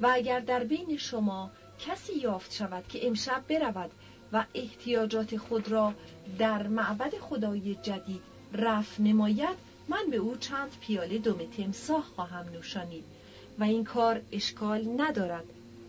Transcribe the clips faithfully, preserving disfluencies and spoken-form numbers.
و اگر در بین شما کسی یافت شود که امشب برود و احتیاجات خود را در معبد خدای جدید رفع نماید، من به او چند پیاله دم تمساح خواهم نوشانید و این کار اشکال ندارد،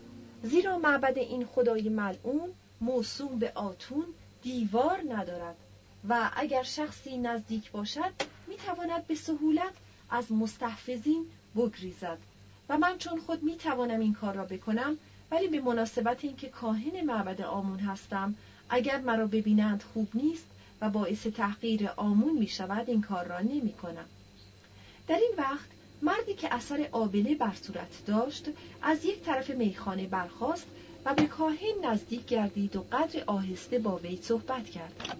زیرا معبد این خدای ملعون موسوم به آتون دیوار ندارد و اگر شخصی نزدیک باشد میتواند به سهولت از مستحفظین بگریزد و من چون خود میتوانم این کار را بکنم، ولی به مناسبت اینکه کاهن معبد آمون هستم، اگر مرا ببینند خوب نیست و باعث تحقیر آمون می شود این کار را نمی کنم. در این وقت مردی که اثر آبله بر صورت داشت از یک طرف میخانه برخاست و به کاهن نزدیک گردید و قدر آهسته با وی صحبت کرد.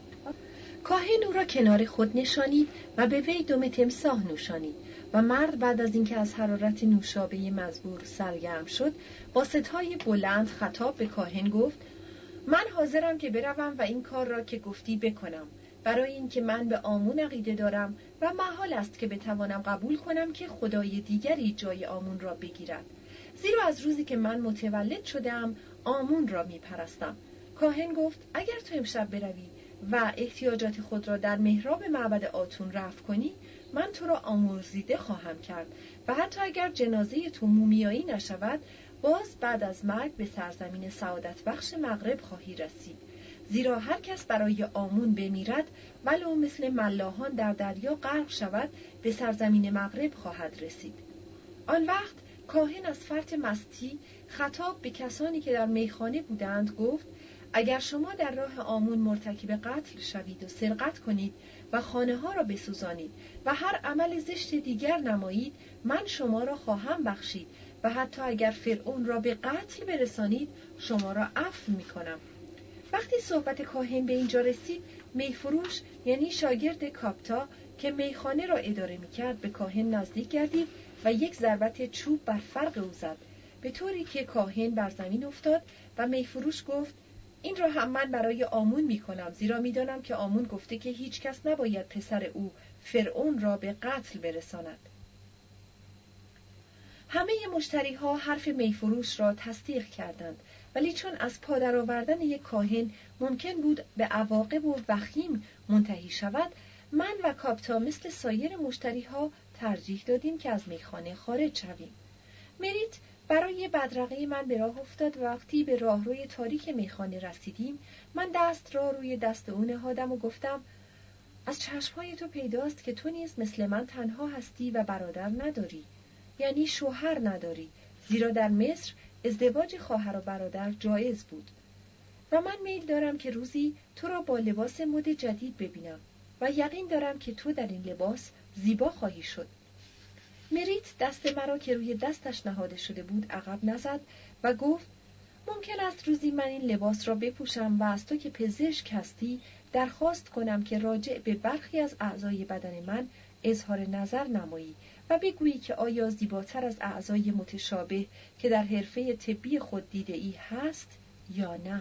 کاهن او را کنار خود نشانید و به وی دم تمساح نوشانید و مرد بعد از اینکه از حرارت نوشابه مزبور سرگرم شد با صدای بلند خطاب به کاهن گفت: من حاضرم که بروم و این کار را که گفتی بکنم، برای اینکه من به آمون عقیده دارم و محال است که بتوانم قبول کنم که خدای دیگری جای آمون را بگیرد، زیرا از روزی که من متولد شدم آمون را می پرستم. کاهن گفت: اگر تو امشب بروی و احتیاجات خود را در محراب معبد آتون رفع کنی، من تو را آمرزیده خواهم کرد و حتی اگر جنازه تو مومیایی نشود، باز بعد از مرگ به سرزمین سعادت بخش مغرب خواهی رسید، زیرا هر کس برای آمون بمیرد ولو مثل ملاحان در دریا غرق شود به سرزمین مغرب خواهد رسید. آن وقت کاهن از فرط مستی خطاب به کسانی که در میخانه بودند گفت: اگر شما در راه آمون مرتکب قتل شوید و سرقت کنید و خانه ها را بسوزانید و هر عمل زشت دیگر نمایید، من شما را خواهم بخشید و حتی اگر فرعون را به قتل برسانید شما را عفو می کنم. وقتی صحبت کاهن به اینجا رسید، میفروش یعنی شاگرد کاپتا که میخانه را اداره می کرد به کاهن نزدیک گردید و یک ضربت چوب بر فرق او زد، به طوری که کاهن بر زمین افتاد و میفروش گفت: این را هم من برای آمون می کنم، زیرا می دانم که آمون گفته که هیچ کس نباید پسر او فرعون را به قتل برساند. همه مشتری ها حرف میفروش را تصدیق کردند، ولی چون از پادر آوردن یک کاهن ممکن بود به عواقب و وخیم منتهی شود، من و کاپتا مثل سایر مشتری ها ترجیح دادیم که از میخانه خارج شویم. مریت برای بدرقه من به راه افتاد و وقتی به راهروی تاریک میخانه رسیدیم، من دست را روی دست او نهادم و گفتم: از چشمهای تو پیداست که تو نیز مثل من تنها هستی و برادر نداری، یعنی شوهر نداری، زیرا در مصر ازدواج خواهر و برادر جایز بود و من میل دارم که روزی تو را با لباس مد جدید ببینم و یقین دارم که تو در این لباس زیبا خواهی شد. مریت دست مرا که روی دستش نهاده شده بود عقب نزد و گفت: ممکن است روزی من این لباس را بپوشم و از تو که پزشک هستی درخواست کنم که راجع به برخی از اعضای بدن من اظهار نظر نمایی و بگویی که آیا زیباتر از اعضای متشابه که در حرفه طبی خود دیده ای هست یا نه.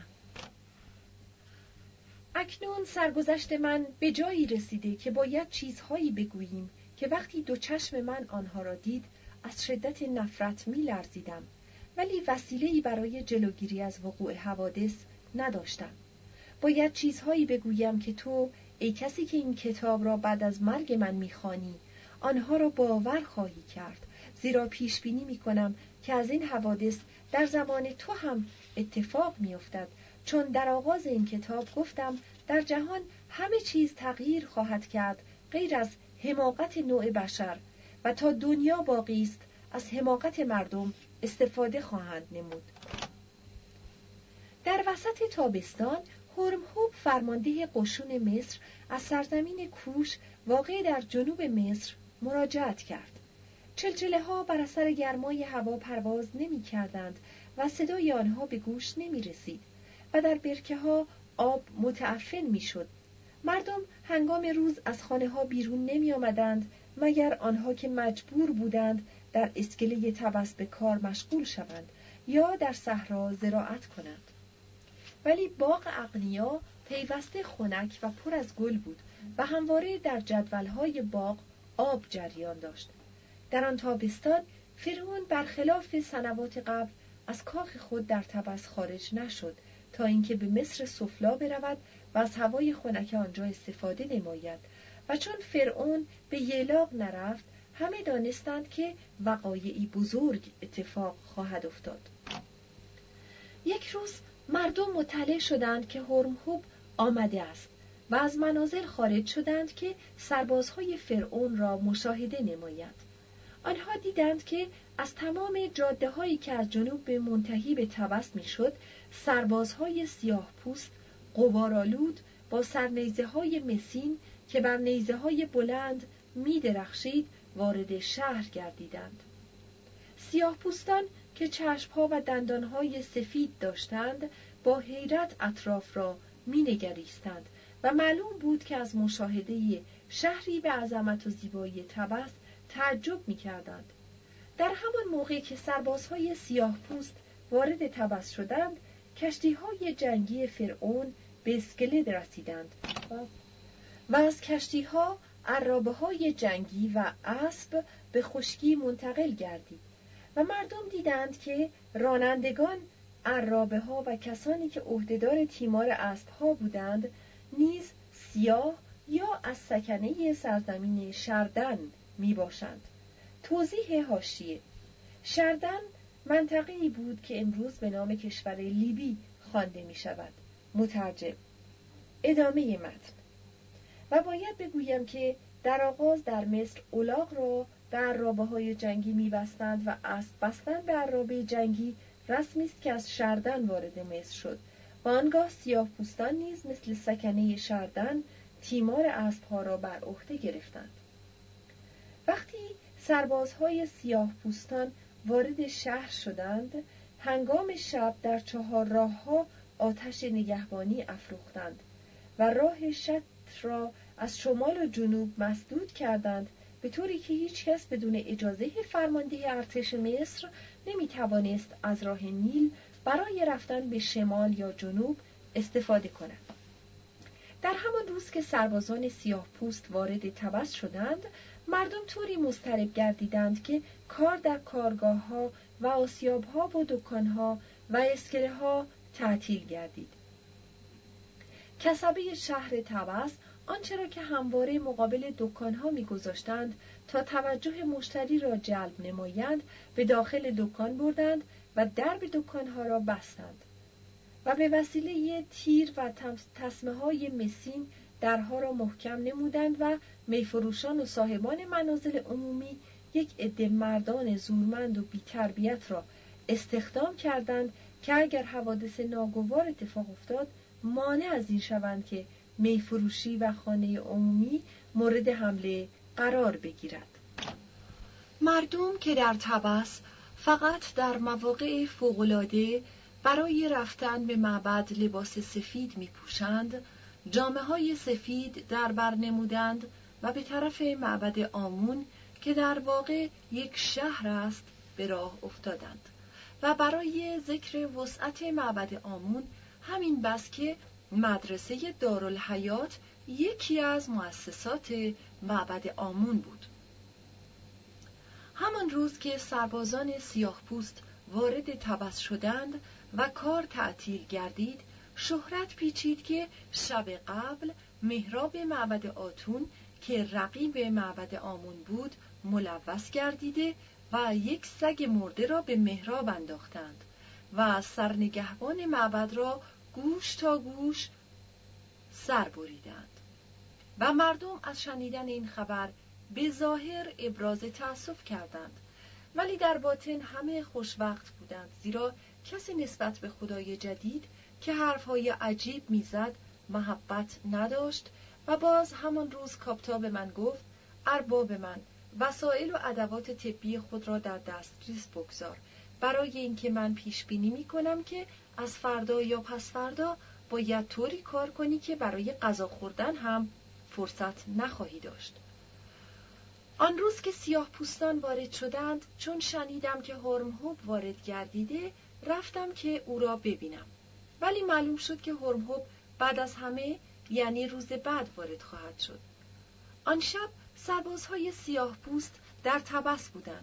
اکنون سرگذشت من به جایی رسیده که باید چیزهایی بگوییم که وقتی دو چشم من آنها را دید از شدت نفرت می لرزیدم، ولی وسیله‌ای برای جلوگیری از وقوع حوادث نداشتم. باید چیزهایی بگویم که تو ای کسی که این کتاب را بعد از مرگ من می‌خوانی آنها را باور خواهی کرد، زیرا پیش بینی می‌کنم که از این حوادث در زمان تو هم اتفاق می‌افتد، چون در آغاز این کتاب گفتم در جهان همه چیز تغییر خواهد کرد غیر از حماقت نوع بشر و تا دنیا باقی است از حماقت مردم استفاده خواهند نمود. در وسط تابستان هرمهوب فرمانده قشون مصر از سرزمین کوش واقع در جنوب مصر مراجعت کرد. چلچله ها بر اثر گرمای هوا پرواز نمی کردند و صدای آنها به گوش نمی رسید و در برکه ها آب متعفن می شد. مردم هنگام روز از خانه ها بیرون نمی آمدند مگر آنها که مجبور بودند در اسکله تبس به کار مشغول شوند یا در صحرا زراعت کنند. ولی باغ اغنیا پیوسته خنک و پر از گل بود و همواره در جدولهای باغ آب جریان داشت. در آن تابستان فرعون برخلاف سنوات قبل از کاخ خود در طبس خارج نشد تا اینکه به مصر سفلا برود و از هوای خنک آنجا استفاده نماید و چون فرعون به یلاق نرفت همه دانستند که وقایعی بزرگ اتفاق خواهد افتاد. یک روز مردم مطلع شدند که هرمهوب آمده است و از منازل خارج شدند که سربازهای فرعون را مشاهده نمایند. آنها دیدند که از تمام جاده هایی که از جنوب به منتهی به طبس می شد سربازهای سیاه پوست غبارآلود با سرنیزه های مسین که بر نیزه های بلند می درخشید وارد شهر گردیدند. سیاه پوستان که چشمها و دندانهای سفید داشتند با حیرت اطراف را می نگریستند و معلوم بود که از مشاهده شهری به عظمت و زیبایی طبس تعجب می کردند. در همان موقع که سربازهای سیاه پوست وارد طبس شدند کشتیهای جنگی فرعون به اسکلد رسیدند و از کشتیها عرابه های جنگی و اسب به خشکی منتقل گردید و مردم دیدند که رانندگان عرابه ها و کسانی که عهدهدار تیمار اسب ها بودند نیز سیاه یا از سکنه سرزمین شردن می باشند. توضیح حاشیه: شردن منطقه‌ای بود که امروز به نام کشور لیبی خوانده می شود. مترجم. ادامه متن. و باید بگویم که در آغاز در مصر الاغ را به عرابه های جنگی می بستند و اسب بستن به عرابه جنگی رسمی است که از شردن وارد مصر شد و آنگاه سیاه پوستان نیز مثل سکنه شردن تیمار اسبها را بر عهده گرفتند. وقتی سربازهای سیاه پوستان وارد شهر شدند هنگام شب در چهار راه‌ها آتش نگهبانی افروختند و راه شط را از شمال و جنوب مسدود کردند به طوری که هیچ کس بدون اجازه فرمانده ارتش مصر نمی توانست از راه نیل برای رفتن به شمال یا جنوب استفاده کند. در همان روز که سربازان سیاه پوست وارد طبس شدند مردم طوری مضطرب گردیدند که کار در کارگاه ها و آسیاب ها و دکان ها و اسکله ها تعطیل گردید. کسبه شهر طبس آنچه را که همواره مقابل دکان‌ها می‌گذاشتند تا توجه مشتری را جلب نمایند به داخل دکان بردند و درب دکان‌ها را بستند و به وسیله تیر و تسمه‌های مسین درها را محکم نمودند و میفروشان و صاحبان منازل عمومی یک عده مردان زورمند و بی‌تربیت را استخدام کردند که اگر حوادث ناگوار اتفاق افتاد مانع از این شوند که میفروشی و خانه عمومی مورد حمله قرار بگیرد. مردم که در طبس فقط در مواقع فوق‌العاده برای رفتن به معبد لباس سفید می پوشند، جامه‌های سفید در بر نمودند و به طرف معبد آمون که در واقع یک شهر است به راه افتادند و برای ذکر وسعت معبد آمون همین بس که مدرسه دارالحیات یکی از مؤسسات معبد آمون بود. همان روز که سربازان سیاه پوست وارد طبس شدند و کار تعطیل گردید، شهرت پیچید که شب قبل محراب معبد آتون که رقیب معبد آمون بود ملوث گردیده و یک سگ مرده را به محراب انداختند و سرنگهبان معبد را گوش تا گوش سر بریدند و مردم از شنیدن این خبر به ظاهر ابراز تأسف کردند، ولی در باطن همه خوشوقت بودند، زیرا کسی نسبت به خدای جدید که حرفهای عجیب میزد محبت نداشت. و باز همان روز کاپتا به من گفت: ارباب من، وسایل و ادوات طبی خود را در دسترس بگذار، برای اینکه من پیش بینی می کنم که از فردا یا پس فردا باید طوری کار کنی که برای غذا خوردن هم فرصت نخواهی داشت. آن روز که سیاه پوستان وارد شدند، چون شنیدم که هرمهوب وارد گردیده رفتم که او را ببینم، ولی معلوم شد که هرمهوب بعد از همه یعنی روز بعد وارد خواهد شد. آن شب سربازهای سیاه پوست در طبس بودند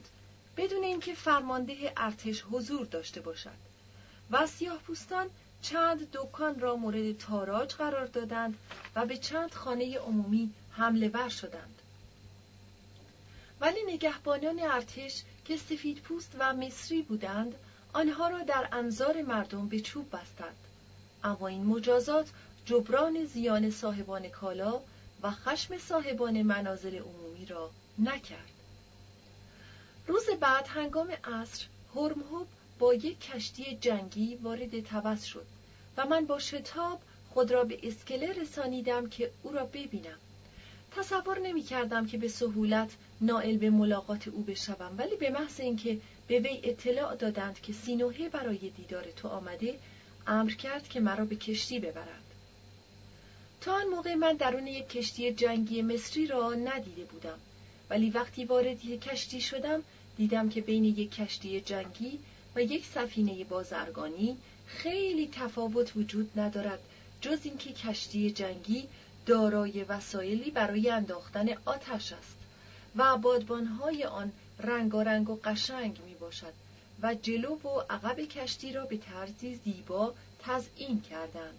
بدون اینکه فرمانده ارتش حضور داشته باشد و سیاه‌پوستان چند دکان را مورد تاراج قرار دادند و به چند خانه عمومی حمله ور شدند. ولی نگهبانان ارتش که سفیدپوست و مصری بودند آنها را در انظار مردم به چوب بستند، اما این مجازات جبران زیان صاحبان کالا و خشم صاحبان منازل عمومی را نکرد. روز بعد هنگام عصر هرمهوب با یک کشتی جنگی وارد طبس شد و من با شتاب خود را به اسکله رسانیدم که او را ببینم. تصور نمی کردم که به سهولت نائل به ملاقات او بشوم، ولی به محض اینکه به وی اطلاع دادند که سینوهه برای دیدار تو آمده، امر کرد که مرا به کشتی ببرند. تا آن موقع من درون یک کشتی جنگی مصری را ندیده بودم، ولی وقتی وارد یک کشتی شدم دیدم که بین یک کشتی جنگی و یک سفینه بازرگانی خیلی تفاوت وجود ندارد، جز اینکه کشتی جنگی دارای وسایلی برای انداختن آتش است و بادبانهای آن رنگارنگ و قشنگ می باشد و جلو و عقب کشتی را به طرزی زیبا تزیین کردند.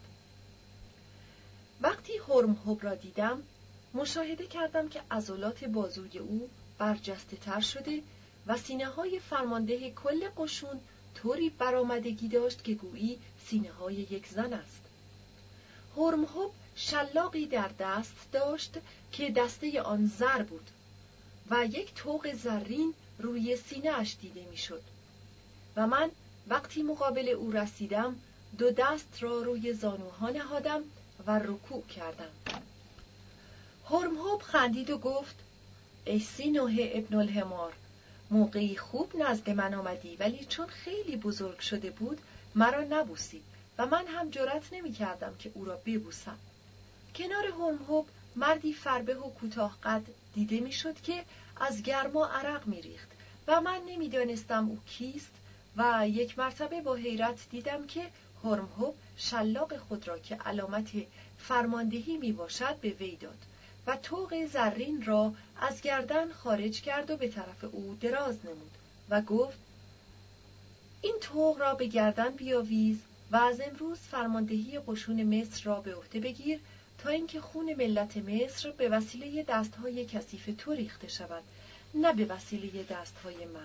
وقتی هرمهوب را دیدم مشاهده کردم که عضلات بازوی او برجسته تر شده و سینه های فرمانده کل قشون طوری برآمدگی داشت که گویی سینه های یک زن است. هرمهوب شلاقی در دست داشت که دسته آن زر بود و یک طوق زرین روی سینه اش دیده می شد و من وقتی مقابل او رسیدم دو دست را روی زانوها نهادم و رکوع کردم. هرمهوب خندید و گفت: ای سینوهه ابن الحمار، موقعی خوب نزد من آمدی، ولی چون خیلی بزرگ شده بود مرا نبوسید و من هم جرأت نمی کردم که او را ببوسم. کنار هرمهوب مردی فربه و کوتاه قد دیده می شد که از گرما عرق می ریخت و من نمی دانستم او کیست و یک مرتبه با حیرت دیدم که هرمهوب شلاق خود را که علامت فرماندهی می باشد به وی داد و طوق زرین را از گردن خارج کرد و به طرف او دراز نمود و گفت: این طوق را به گردن بیاویز و از امروز فرماندهی قشون مصر را به عهده بگیر تا اینکه خون ملت مصر به وسیله دستهای کثیف تو ریخته شود، نه به وسیله دستهای من.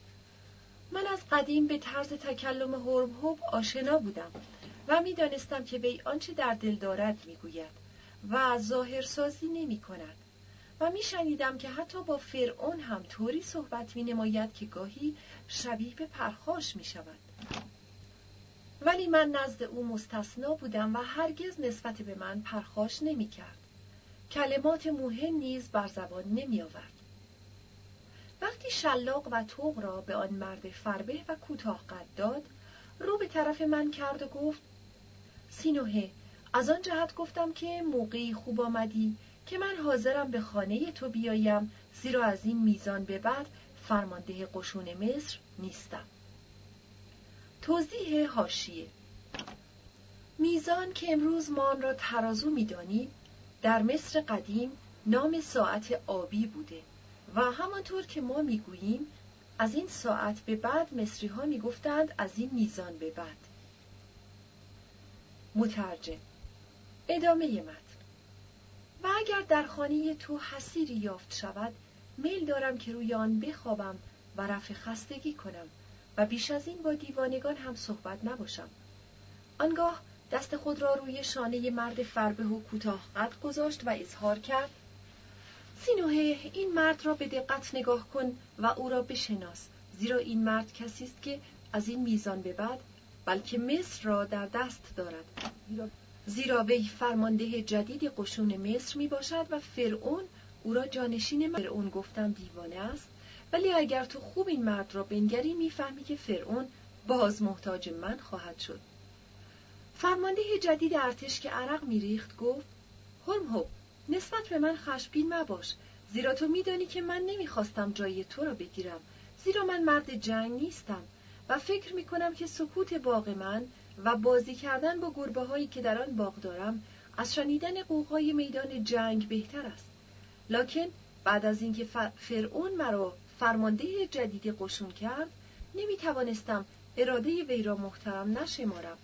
من از قدیم به طرز تکلم هرمهوب آشنا بودم و می دانستم که وی آنچه در دل دارد می گوید و ظاهرسازی نمی کند و می شنیدم که حتی با فرعون هم طوری صحبت می نماید که گاهی شبیه به پرخاش می شود. ولی من نزد او مستثنا بودم و هرگز نسبت به من پرخاش نمی کرد. کلمات موهن نیز بر زبان نمی آورد. وقتی شلاق و طوق را به آن مرد فربه و کوتاه قد داد، رو به طرف من کرد و گفت: سینوهه، از آن جهت گفتم که موقعی خوب آمدی که من حاضرم به خانه تو بیایم، زیرا از این میزان به بعد فرمانده قشون مصر نیستم. توضیح حاشیه: میزان که امروز ما آن را ترازو می‌دانیم، در مصر قدیم نام ساعت آبی بوده و همانطور که ما میگوییم از این ساعت به بعد مصری ها میگفتند از این میزان به بعد. مترجم. ادامه متن. و اگر در خانه تو حصیری یافت شود، میل دارم که روی آن بخوابم و رفع خستگی کنم و بیش از این با دیوانگان هم صحبت نباشم. آنگاه دست خود را روی شانه مرد فربه و کوتاه قد گذاشت و اظهار کرد: سینوهه، این مرد را به دقت نگاه کن و او را بشناس، زیرا این مرد کسی است که از این میزان به بعد بلکه مصر را در دست دارد، زیرا وی فرمانده جدید قشون مصر می باشد و فرعون او را جانشین من. فرعون گفتم دیوانه است، ولی اگر تو خوب این مرد را بنگری میفهمی که فرعون باز محتاج من خواهد شد. فرمانده جدید ارتش که عرق میریخت گفت: هرمهوب، نسبت به من خشمگین مباش، زیرا تو میدانی که من نمیخواستم جای تو را بگیرم، زیرا من مرد جنگ نیستم و فکر میکنم که سکوت باغ من و بازی کردن با گربه هایی که در آن باغ دارم از شنیدن قوقای میدان جنگ بهتر است. لکن بعد از اینکه فرعون مرا فرمانده جدید قشون کرد، نمی توانستم اراده وی را محترم نشمارم.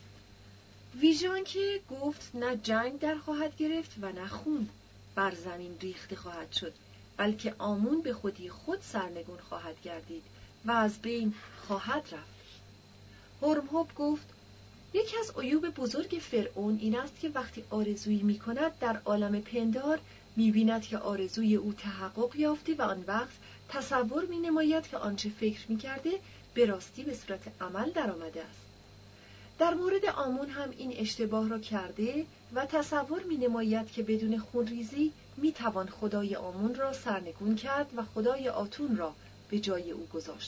ویژان که گفت نه جنگ در خواهد گرفت و نه خون بر زمین ریخته خواهد شد، بلکه آمون به خودی خود سرنگون خواهد گردید و از بین خواهد رفت. هرمهب گفت یکی از عیوب بزرگ فرعون این است که وقتی آرزویی می کند در عالم پندار می بیند که آرزوی او تحقق یافته و آن وقت تصور می نماید که آنچه فکر می کرده به راستی به صورت عمل در آمده است. در مورد آمون هم این اشتباه را کرده و تصور می نماید که بدون خونریزی می توان خدای آمون را سرنگون کرد و خدای آتون را به جای او گذاشت.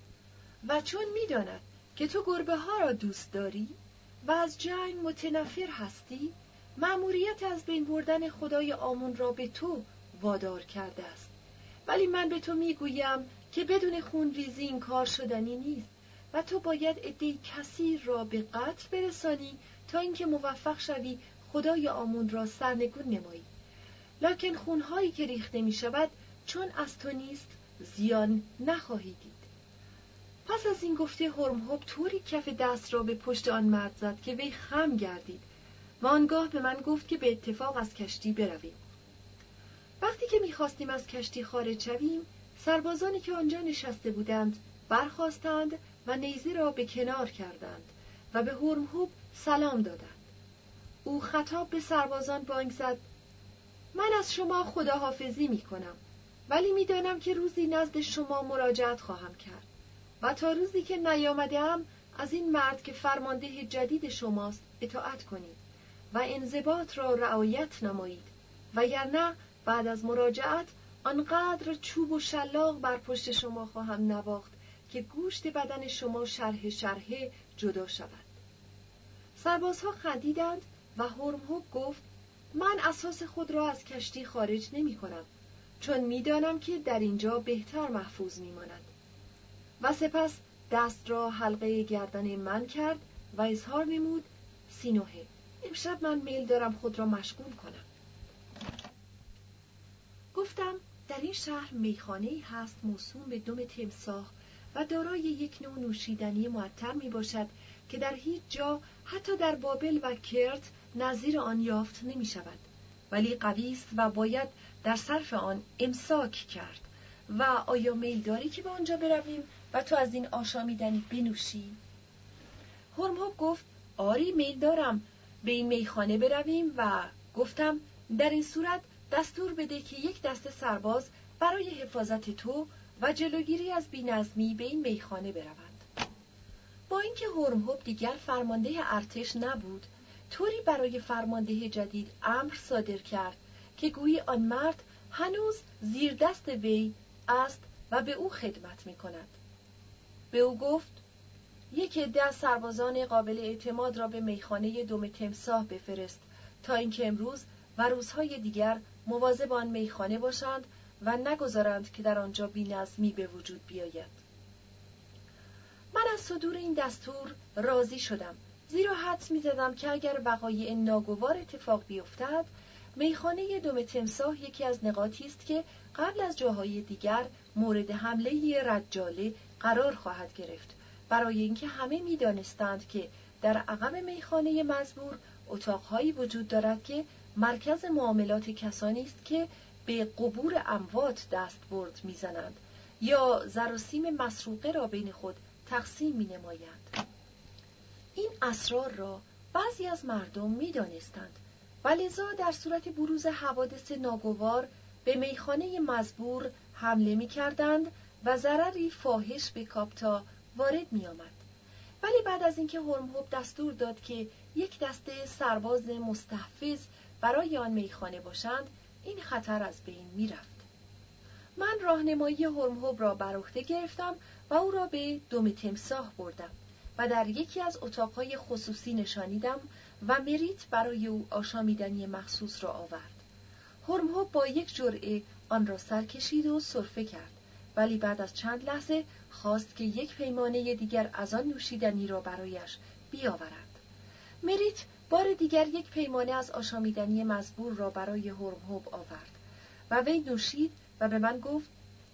و چون می داند که تو گربه ها را دوست داری و از جنگ متنفر هستی، مأموریت از بین بردن خدای آمون را به تو وادار کرده است. ولی من به تو می گویم که بدون خونریزی این کار شدنی نیست و تو باید عده‌ای کثیر را به قتل برسانی تا اینکه موفق شوی خدای آمون را سرنگون نمایی. لکن خونهایی که ریخته می شود چون از تو نیست زیان نخواهی دید. پس از این گفته هرمهب طوری کف دست را به پشت آن مرد زد که وی خم گردید و آنگاه به من گفت که به اتفاق از کشتی برویم. وقتی که می‌خواستیم از کشتی خارج شویم، سربازانی که آنجا نشسته بودند برخاستند و نیزه را به کنار کردند و به هرمهب سلام دادند. او خطاب به سربازان بانگ زد: من از شما خداحافظی می‌کنم، ولی می‌دانم که روزی نزد شما مراجعت خواهم کرد و تا روزی که نیامده‌ام از این مرد که فرمانده جدید شماست اطاعت کنید و انضباط را رعایت نمایید، وگرنه بعد از مراجعت آنقدر چوب و شلاق بر پشت شما خواهم نواخت که گوشت بدن شما شرح شرحه جدا شود. سربازها خندیدند و هرمهب گفت: من اساس خود را از کشتی خارج نمی کنم، چون می دانم که در اینجا بهتر محفوظ می ماند. و سپس دست را حلقه گردن من کرد و اظهار نمود: سینوهه، امشب من میل دارم خود را مشغول کنم. گفتم در این شهر میخانه‌ای هست موسوم به دم تمساح و دارای یک نوع نوشیدنی معطر می باشد که در هیچ جا حتی در بابل و کرت نظیر آن یافت نمی شود، ولی قوی است و باید در صرف آن امساک کرد. و آیا میل داری که به آنجا برویم و تو از این آشامیدنی بنوشی؟ هرمهب گفت: آری میل دارم به این میخانه برویم. و گفتم در این صورت دستور بده که یک دسته سرباز برای حفاظت تو و جلوگیری از بی‌نظمی به این میخانه بروند. با اینکه هرمهب دیگر فرمانده ارتش نبود، طوری برای فرمانده جدید امر صادر کرد که گویی آن مرد هنوز زیر دست وی است و به او خدمت می کند. به او گفت: یک عده از سربازان قابل اعتماد را به میخانه دم تمساح بفرست تا اینکه امروز و روزهای دیگر مواظب آن میخانه باشند و نگذارند که در آنجا بی‌نظمی به وجود بیاید. من از صدور این دستور راضی شدم، زیرا حدس می‌زدم که اگر وقایع ناگوار اتفاق بیفتد، میخانه دم تمساح یکی از نقاطی است که قبل از جاهای دیگر مورد حمله رجاله قرار خواهد گرفت، برای اینکه همه می‌دانستند که در عقب میخانه مزبور اتاق‌هایی وجود دارد که مرکز معاملات کسانی است که به قبور اموات دست برد می‌زنند یا زر و سیم مسروقه را بین خود تقسیم می‌نمایند. این اسرار را بعضی از مردم می‌دانستند و لذا در صورت بروز حوادث ناگوار به میخانه مزبور حمله می‌کردند و ضرری فاحش به کاپتا وارد می‌آمد. ولی بعد از اینکه هرمهب دستور داد که یک دسته سرباز مستحفظ برای آن میخانه باشند، این خطر از بین می‌رفت. من راهنمایی هرمهب را بر عهده گرفتم و او را به دم تمساح بردم و در یکی از اتاقهای خصوصی نشانیدم و مریت برای او آشامیدنی مخصوص را آورد. هرمهب با یک جرعه آن را سر کشید و سرفه کرد، ولی بعد از چند لحظه خواست که یک پیمانه دیگر از آن نوشیدنی را برایش بیاورد. مریت بار دیگر یک پیمانه از آشامیدنی مزبور را برای هرمهب آورد و وی نوشید و به من گفت: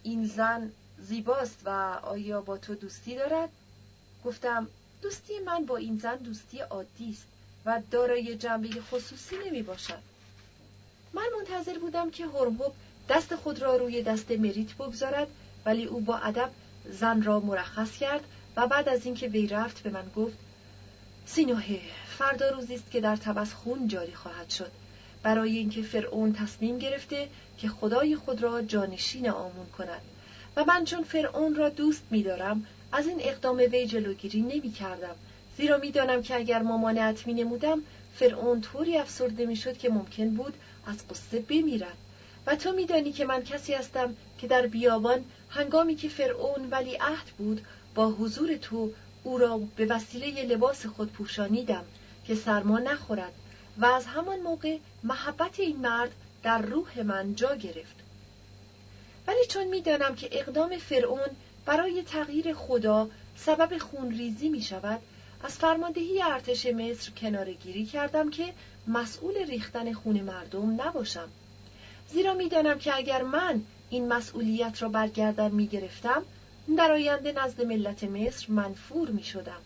این زن زیباست و آیا با تو دوستی دارد؟ گفتم دوستی من با این زن دوستی عادی است و دارای جنبه خصوصی نمی باشد. من منتظر بودم که هرمهوب دست خود را روی دست مریت بگذارد، ولی او با ادب زن را مرخص کرد و بعد از اینکه وی رفت به من گفت سینوهه، فردا روزی است که در تبس خون جاری خواهد شد، برای اینکه فرعون تصمیم گرفته که خدای خود را جانشین آمون کند و من چون فرعون را دوست می‌دارم از این اقدام وی جلوگیری نمی‌کردم، زیرا می‌دانم که اگر ممانعت می‌نمودم فرعون طوری افسرده می‌شد که ممکن بود از غصه بمیرد و تو می‌دانی که من کسی هستم که در بیابان هنگامی که فرعون ولی عهد بود با حضور تو او را به وسیله لباس خود پوشانیدم که سرما نخورد و از همان موقع محبت این مرد در روح من جا گرفت. ولی چون می‌دانم که اقدام فرعون برای تغییر خدا سبب خونریزی می‌شود، از فرماندهی ارتش مصر کناره‌گیری کردم که مسئول ریختن خون مردم نباشم، زیرا می‌دانم که اگر من این مسئولیت را بر گردن می‌گرفتم در آینده نزد ملت مصر منفور می‌شدم.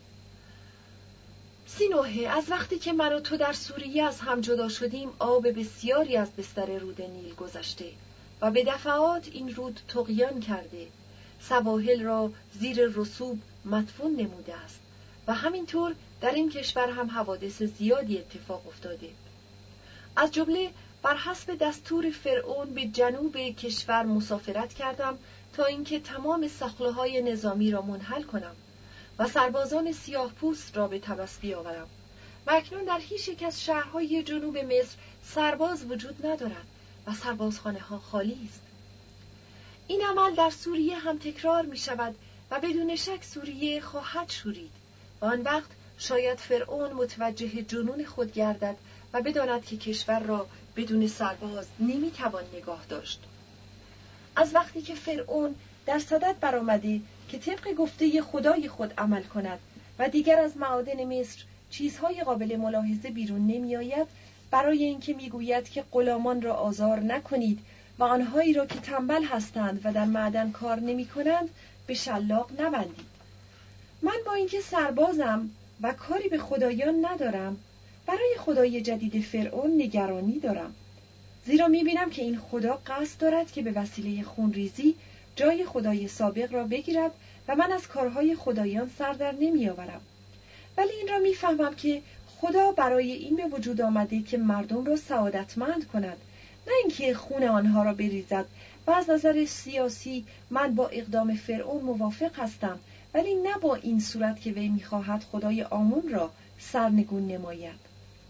سینوهه، از وقتی که من و تو در سوریه از هم جدا شدیم آب بسیاری از بستر رود نیل گذشته و به دفعات این رود طغیان کرده، سواحل را زیر رسوب مدفون نموده است و همینطور در این کشور هم حوادث زیادی اتفاق افتاده. از جمله بر حسب دستور فرعون به جنوب کشور مسافرت کردم تا اینکه تمام ساخله‌های نظامی را منحل کنم و سربازان سیاه پوست را به تبس بیاورم و اکنون در هیچ یک از شهرهای جنوب مصر سرباز وجود ندارد و سربازخانه ها خالی است. این عمل در سوریه هم تکرار می شود و بدون شک سوریه خواهد شورید و آن وقت شاید فرعون متوجه جنون خود گردد و بداند که کشور را بدون سرباز نمی توان نگاه داشت. از وقتی که فرعون در صدد برآمده که طبق گفته خدای خود عمل کند و دیگر از معادن مصر چیزهای قابل ملاحظه بیرون نمی آید، برای اینکه می گوید که غلامان را آزار نکنید و آنهایی را که تنبل هستند و در معدن کار نمی کنند به شلاق نبندید. من با اینکه سربازم و کاری به خدایان ندارم، برای خدای جدید فرعون نگرانی دارم، زیرا می بینم که این خدا قصد دارد که به وسیله خونریزی جای خدای سابق را بگیرد و من از کارهای خدایان سر در نمی آورم. ولی این را می فهمم که خدا برای این به وجود آمده که مردم را سعادتمند کند، نه اینکه خون آنها را بریزد و از نظر سیاسی من با اقدام فرعون موافق هستم، ولی نه با این صورت که وی می خواهد خدای آمون را سرنگون نماید.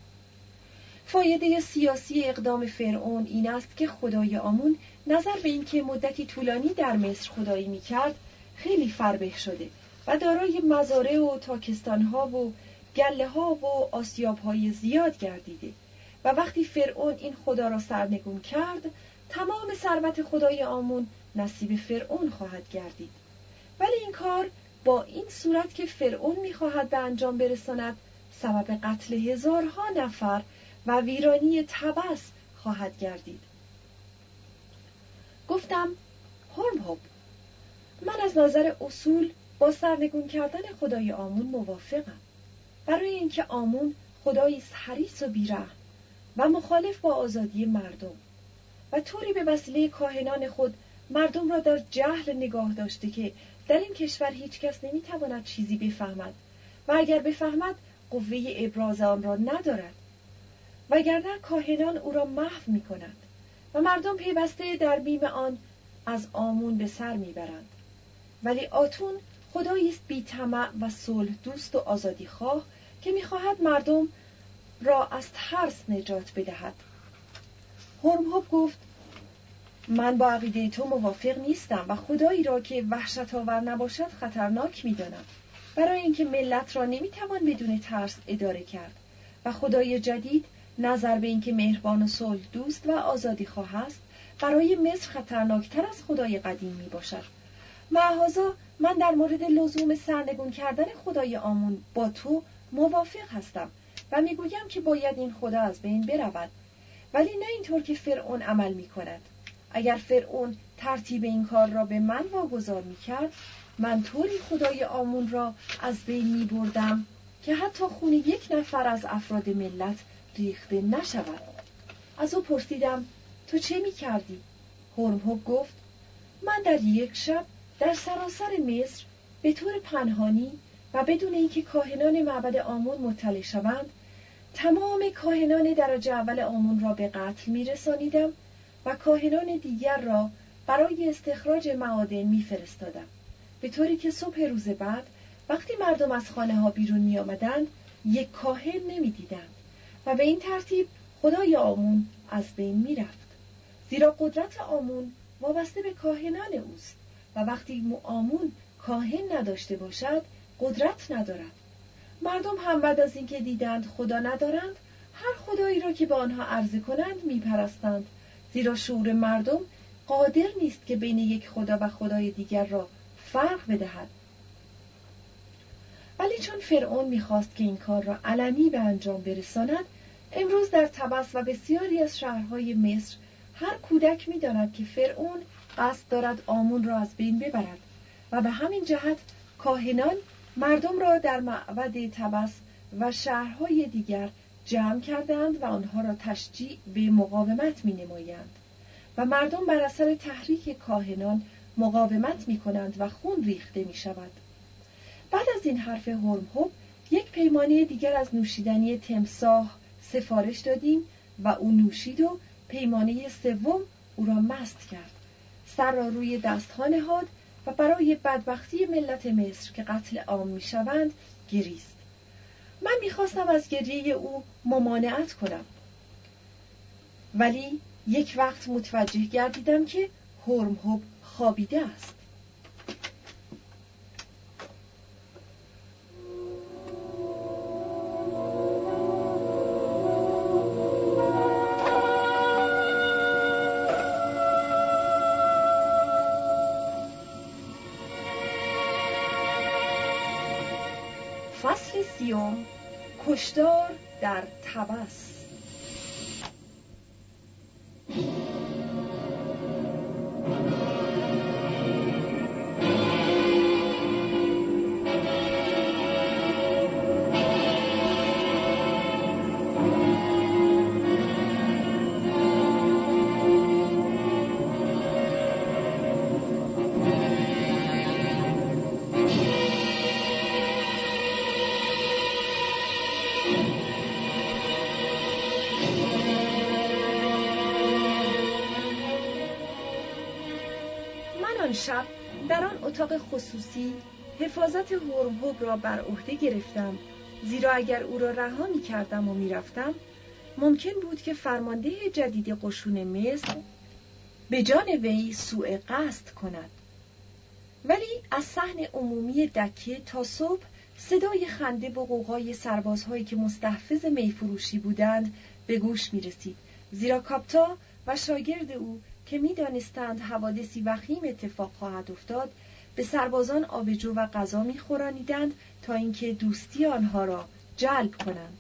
فایده سیاسی اقدام فرعون این است که خدای آمون نظر به این که مدتی طولانی در مصر خدایی می کرد خیلی فربه شده و دارای مزارع و تاکستانها و گله ها و آسیاب های زیاد گردیده و وقتی فرعون این خدا را سرنگون کرد تمام ثروت خدای آمون نصیب فرعون خواهد گردید. ولی این کار با این صورت که فرعون می خواهد به انجام برساند سبب قتل هزارها نفر و ویرانی تبس خواهد گردید. گفتم هرمهوب، من از نظر اصول با سرنگون کردن خدای آمون موافقم، برای اینکه آمون خدایی حریص و بیرحم و مخالف با آزادی مردم و طوری به وسیله کاهنان خود مردم را در جهل نگاه داشته که در این کشور هیچ کس نمیتواند چیزی بفهمد و اگر بفهمد قوه ابراز آن را ندارد، وگرنه کاهنان او را محو می کنند و مردم پیوسته در بیم آن از آمون به سر می برند. ولی آتون خدایی است بی طمع و صلح دوست و آزادی خواه که می خواهد مردم را از ترس نجات بدهد. هرمهوب گفت من با عقیده تو موافق نیستم و خدایی را که وحشت آور نباشد خطرناک می دانم، برای اینکه ملت را نمی توان بدون ترس اداره کرد و خدای جدید نظر به اینکه مهربان و صلح دوست و آزادی خواه است برای مصر خطرناکتر از خدای قدیم می باشد. معاذا من در مورد لزوم سرنگون کردن خدای آمون با تو موافق هستم و می گویم که باید این خدا از بین برود، ولی نه اینطور که فرعون عمل می کند. اگر فرعون ترتیب این کار را به من واگذار می‌کرد، من طوری خدای آمون را از بین می‌بردم که حتی خون یک نفر از افراد ملت ریخته نشود. از او پرسیدم تو چه می‌کردی؟ هرمهب گفت من در یک شب در سراسر مصر به طور پنهانی و بدون اینکه کاهنان معبد آمون مطلع شوند، تمام کاهنان درجه اول آمون را به قتل می‌رسانیدم و کاهنان دیگر را برای استخراج معادن می‌فرستادم، به طوری که صبح روز بعد وقتی مردم از خانه ها بیرون می آمدند یک کاهن نمی دیدند و به این ترتیب خدای آمون از بین می رفت. زیرا قدرت آمون وابسته به کاهنان اوست و وقتی آمون کاهن نداشته باشد قدرت ندارد. مردم هم بعد از اینکه دیدند خدا ندارند، هر خدایی را که به آنها عرضه کنند می پرستند، زیرا شعور مردم قادر نیست که بین یک خدا و خدای دیگر را فرق بدهد. ولی چون فرعون می‌خواست که این کار را علنی به انجام برساند، امروز در طبس و بسیاری از شهرهای مصر هر کودک می‌داند که فرعون قصد دارد آمون را از بین ببرد و به همین جهت کاهنان مردم را در معبد طبس و شهرهای دیگر جمع کردند و آنها را تشجیع به مقاومت می‌نمایند و مردم بر اثر تحریک کاهنان مقاومت می‌کنند و خون ریخته می‌شود. بعد از این حرف هرمهب یک پیمانه دیگر از نوشیدنی تمساح سفارش دادیم و او نوشید و پیمانه سوم او را مست کرد. سر را روی دستها نهاد و برای بدبختی ملت مصر که قتل عام می‌شوند گریست. من می‌خواستم از گریه او ممانعت کنم، ولی یک وقت متوجه گردیدم که هرمهب خوابیده است. فصل سیوم، کشتار در طبس. شب در آن اتاق خصوصی حفاظت هرمهب را بر عهده گرفتم، زیرا اگر او را رها می کردم و می رفتم ممکن بود که فرمانده جدید قشون مصر به جان وی سوء قصد کند. ولی از صحن عمومی دکه تا صبح صدای خنده و غوغای سربازهایی که مستحفظ میفروشی بودند به گوش می رسید، زیرا کاپتا و شاگرد او که می دانستند حوادثی وخیم اتفاق خواهد افتاد به سربازان آبجو و غذا می خورانیدند تا اینکه دوستی آنها را جلب کنند.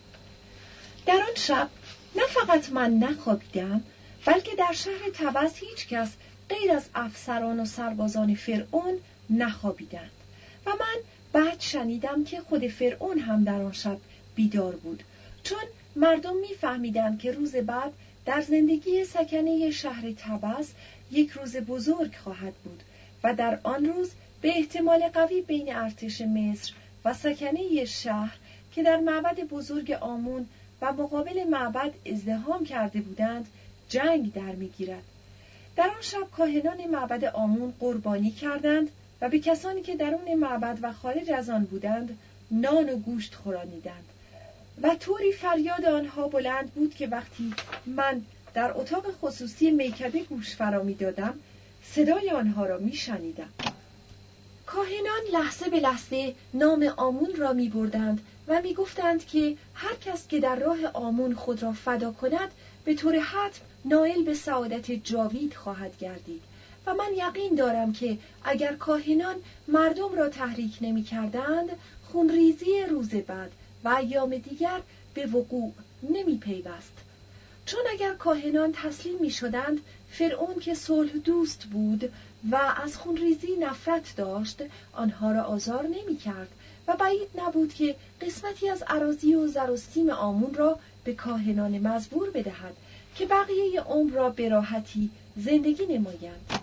در آن شب نه فقط من نخوابیدم، بلکه در شهر طبس هیچ کس غیر از افسران و سربازان فرعون نخوابیدند و من بعد شنیدم که خود فرعون هم در آن شب بیدار بود، چون مردم می فهمیدند که روز بعد در زندگی سکنه شهر طبس یک روز بزرگ خواهد بود و در آن روز به احتمال قوی بین ارتش مصر و سکنه شهر که در معبد بزرگ آمون و مقابل معبد ازدحام کرده بودند جنگ در می‌گیرد. در آن شب کاهنان معبد آمون قربانی کردند و به کسانی که درون معبد و خارج از آن بودند نان و گوشت خورانیدند و طوری فریاد آنها بلند بود که وقتی من در اتاق خصوصی میکده گوش فرا می‌دادم صدای آنها را می‌شنیدم. کاهنان لحظه به لحظه نام آمون را می‌بردند و می‌گفتند که هر کس که در راه آمون خود را فدا کند به طور حتم نائل به سعادت جاوید خواهد گردید و من یقین دارم که اگر کاهنان مردم را تحریک نمی‌کردند خونریزی روز بعد و ایام دیگر به وقوع نمی پیوست. چون اگر کاهنان تسلیم می شدند فرعون که صلح دوست بود و از خونریزی نفرت داشت، آنها را آزار نمی کرد و بعید نبود که قسمتی از اراضی و زر و سیم آمون را به کاهنان مزبور بدهد که بقیه عمر را به راحتی زندگی نمایند.